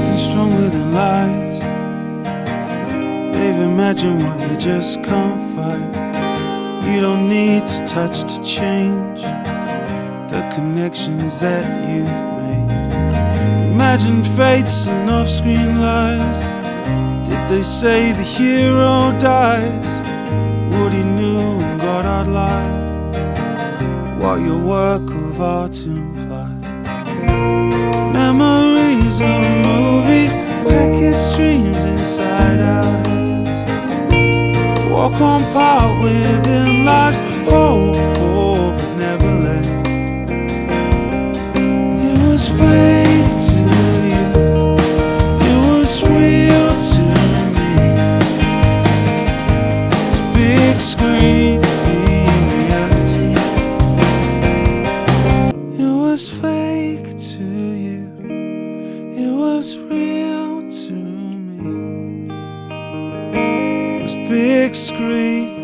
nothing stronger than light. They've imagined what you just can't fight. You don't need to touch to change the connections that you've made. Imagine fates and off-screen lies. Did they say the hero dies? Woody knew and Goddard lied what your work of art implied. Memories of movies, packet streams inside our heads. Walk on part within lives, hope for but never let. It was fake to you, it was real to me. It's big screen being reality. It was fake to you, it was real to me. It was big screen